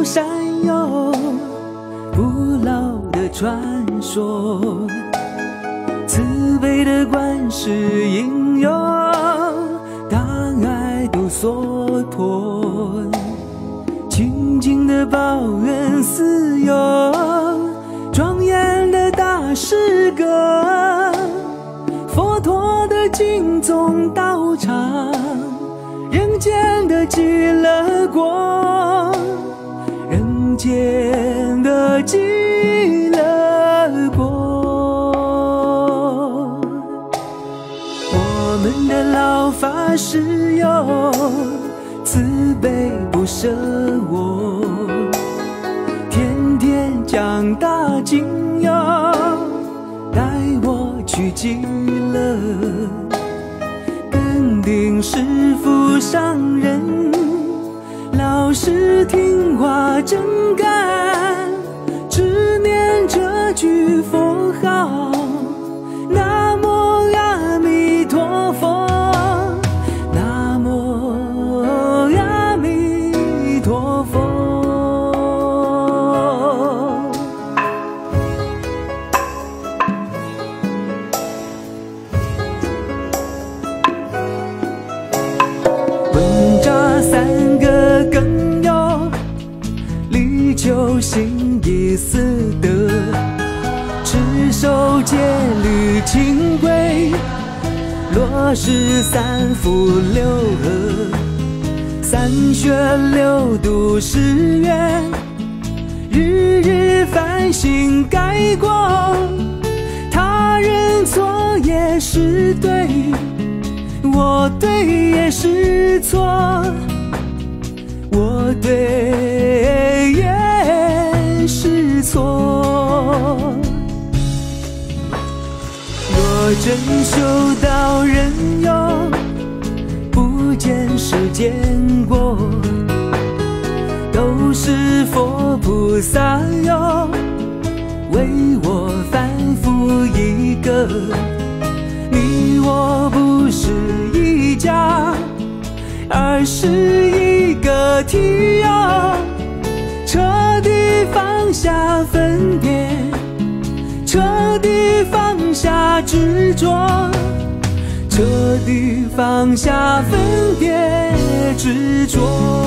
山有不老的传说，慈悲的观世音有大爱都所托，清净的报恩寺有庄严的大诗歌，佛陀的净宗道场，人间的极乐国，人间的极乐国。我们的老法师有慈悲不舍我，天天讲大经哟，带我去极乐，肯定师父上人，老实听话真干，只念这句佛号，南无阿弥陀佛，南无阿弥陀佛。问扎三个更有，力求行义四德，持守戒律清规，落实三福六和，三学六度誓愿，日日反省改过，他人错也是对，我对也是错，我对也是错。若真修道人有不见世间过，都是佛菩萨哟，为我反复一个，你我不是一家，而是一个体哟，彻底放下分别，彻底放下执着，彻底放下分别执着。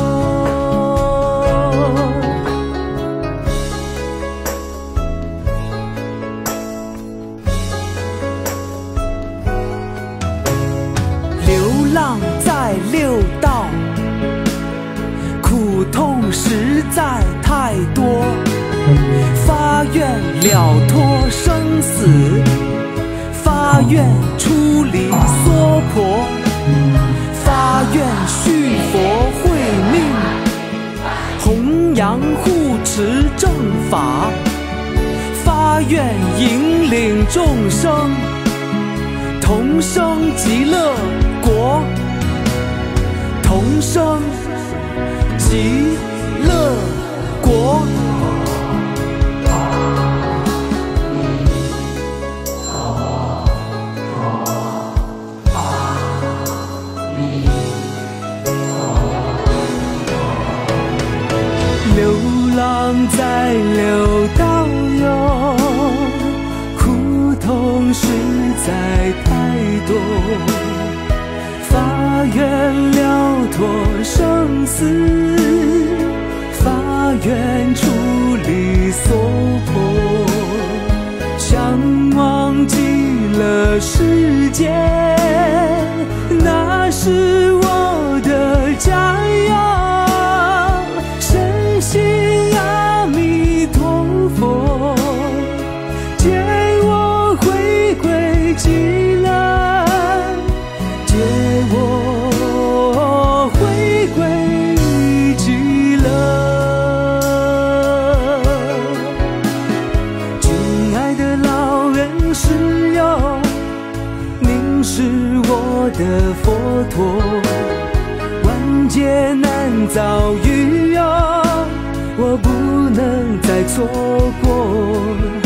流浪在六道，苦痛实在太多，发愿了脱生死，发愿出离娑婆，发愿续佛慧命，弘扬护持正法，发愿引领众生同生极乐国，同生极乐国。流浪在六道哟，苦痛实在太多，发愿了脱生死，发愿出离娑婆，想忘极乐世界，那是我的家哟。深信阿弥陀佛，接我回归极乐，接我回归极乐。亲爱的老人师友，您是我的佛陀，万劫难遭遇哟，我不能再错过。